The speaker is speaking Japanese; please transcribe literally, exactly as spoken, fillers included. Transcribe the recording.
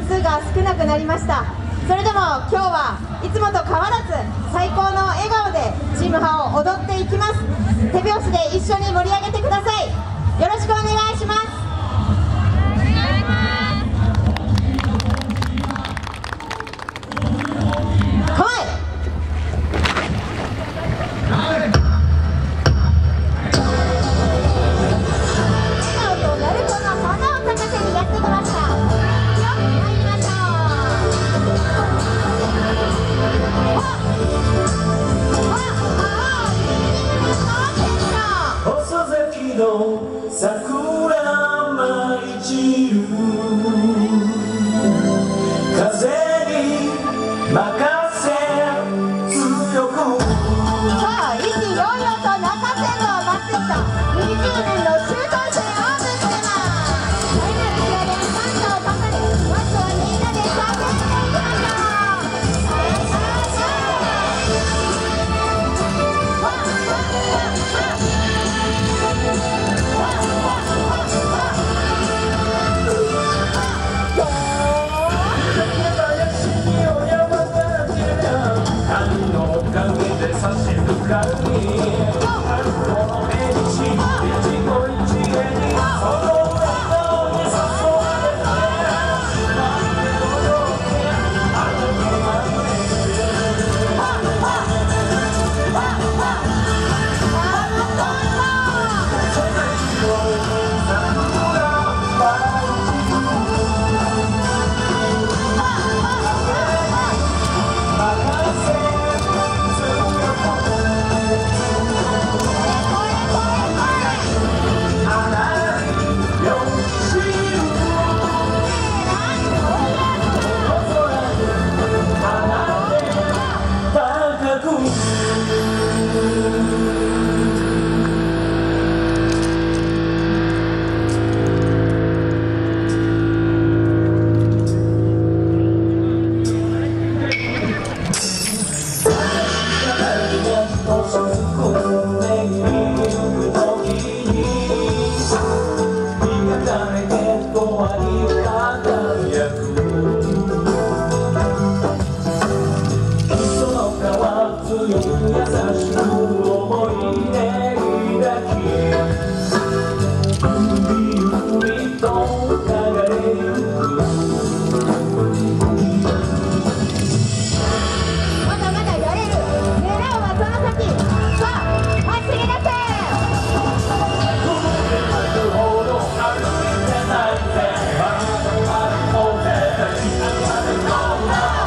数が少なくなりました。それでも今日はいつもと変わらず最高の笑顔でチームハを踊っていきます。手拍子で一緒に盛り上げてください。よろしくお願いします。 桜舞い散る風に任せ強くさあ意気揚々と中山道を待ってきたにじゅうねんの集大成を見せます。大なる力で感謝をかかり、まずはみんなで叫んでいきましょう。